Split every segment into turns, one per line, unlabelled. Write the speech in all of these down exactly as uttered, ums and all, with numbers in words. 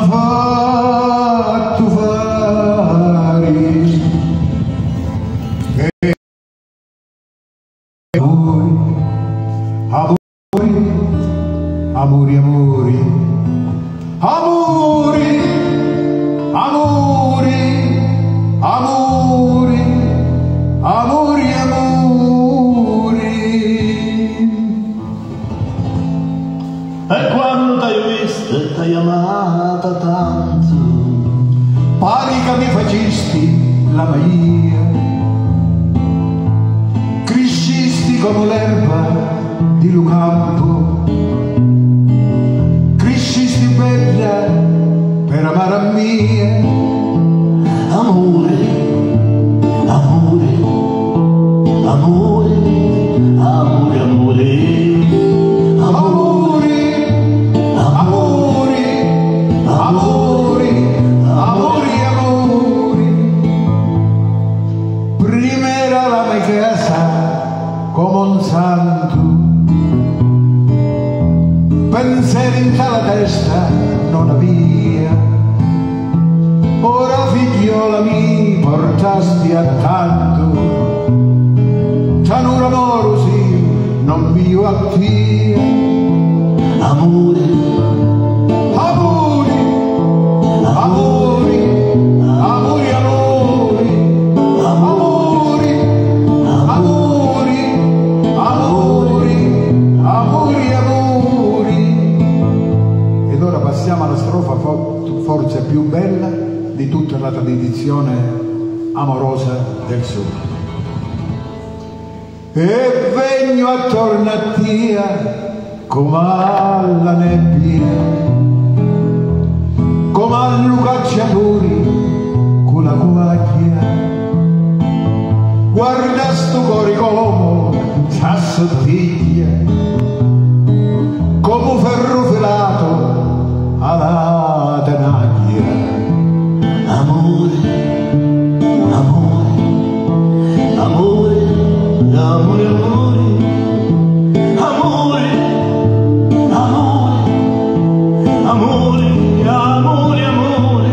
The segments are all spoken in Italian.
fatto fare e amori, amori, amori, amori, amori, amori, amori, amori.
E quando t'hai vista e t'hai amata tanto,
pare che mi facesti la Maria, crescisti come l'erba di Lucampo, crescisti bella per amare a mia.
amore, amore, amore, amore, amore.
Amori, amori, amori, prima era la mia casa come un santo, pensieri in la testa non avvia, ora figliola mi portasti a tanto, tanto amore sì, non mi attia.
Amore,
amori, amori, amori, amori, amori, amori, amori, amori, amori. Ed ora passiamo alla strofa forse più bella di tutta la tradizione amorosa del Sud. E vengo attorno a te come alla nebbia, come a lucacciatori con la guaglia, guarda sto cuore come s'assottiglia, come un ferro filato alla tenaglia.
amore, amore, amore, amore, amore, amore, amore, amore, amore, amore.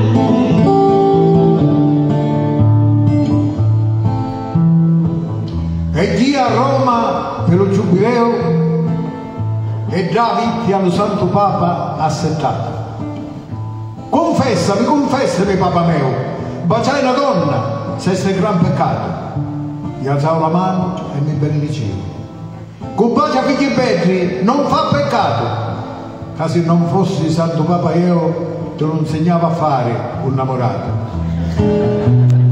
E chi a Roma per lo giubileo e già vitti allo Santo Papa assettato. Confessami, confessami, Papa mio, baciai una donna se sei gran peccato. Gli alzavo la mano e mi benedicevo. Con bacia figli belli non fa peccato. Che se non fossi Santo Papa io te lo insegnavo a fare un innamorato.